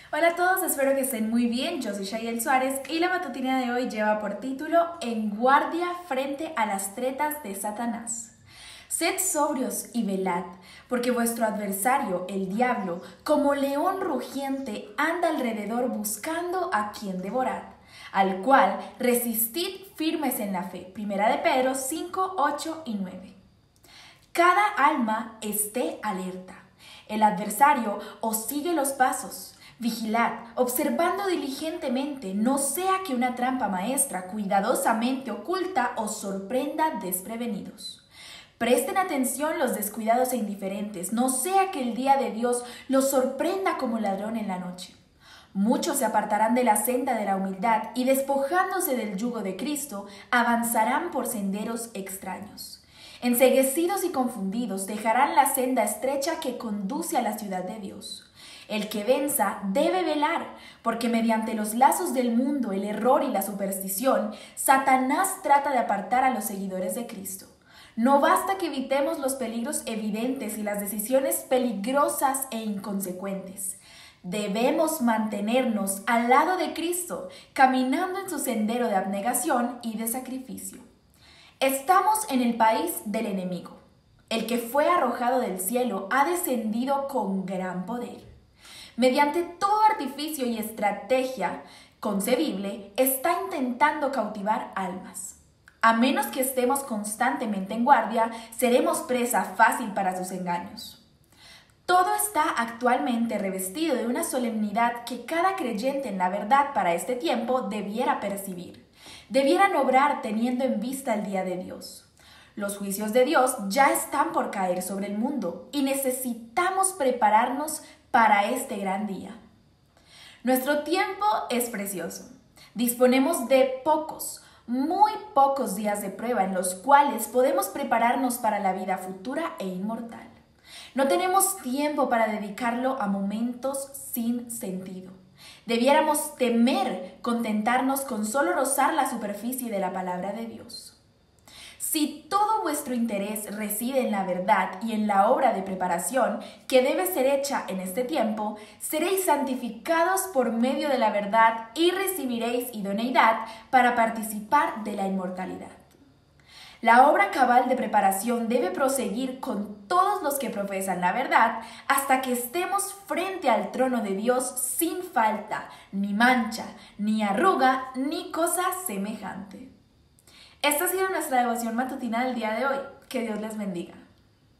Hola a todos, espero que estén muy bien. Yo soy Shayel Suárez y la matutina de hoy lleva por título En guardia frente a las tretas de Satanás. Sed sobrios y velad, porque vuestro adversario, el diablo, como león rugiente, anda alrededor buscando a quien devorar, al cual resistid firmes en la fe. Primera de Pedro 5, 8 y 9. Cada alma esté alerta. El adversario os sigue los pasos. Vigilad, observando diligentemente, no sea que una trampa maestra cuidadosamente oculta os sorprenda desprevenidos. Presten atención los descuidados e indiferentes, no sea que el día de Dios los sorprenda como ladrón en la noche. Muchos se apartarán de la senda de la humildad y despojándose del yugo de Cristo, avanzarán por senderos extraños. Enceguecidos y confundidos, dejarán la senda estrecha que conduce a la ciudad de Dios. El que venza debe velar, porque mediante los lazos del mundo, el error y la superstición, Satanás trata de apartar a los seguidores de Cristo. No basta que evitemos los peligros evidentes y las decisiones peligrosas e inconsecuentes. Debemos mantenernos al lado de Cristo, caminando en su sendero de abnegación y de sacrificio. Estamos en el país del enemigo. El que fue arrojado del cielo ha descendido con gran poder. Mediante todo artificio y estrategia concebible, está intentando cautivar almas. A menos que estemos constantemente en guardia, seremos presa fácil para sus engaños. Todo está actualmente revestido de una solemnidad que cada creyente en la verdad para este tiempo debiera percibir. Debieran obrar teniendo en vista el día de Dios. Los juicios de Dios ya están por caer sobre el mundo y necesitamos prepararnos para este gran día. Nuestro tiempo es precioso. Disponemos de muy pocos días de prueba en los cuales podemos prepararnos para la vida futura e inmortal. No tenemos tiempo para dedicarlo a momentos sin sentido. Debiéramos temer contentarnos con solo rozar la superficie de la palabra de Dios. Si todo vuestro interés reside en la verdad y en la obra de preparación que debe ser hecha en este tiempo, seréis santificados por medio de la verdad y recibiréis idoneidad para participar de la inmortalidad. La obra cabal de preparación debe proseguir con todos los que profesan la verdad hasta que estemos frente al trono de Dios sin falta, ni mancha, ni arruga, ni cosa semejante. Esta ha sido nuestra devoción matutina del día de hoy. Que Dios les bendiga.